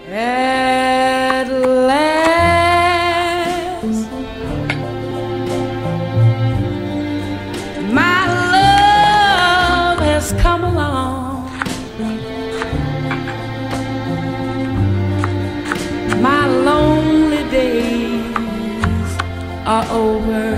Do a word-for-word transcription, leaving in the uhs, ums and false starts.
At last, my love has come along. My lonely days are over.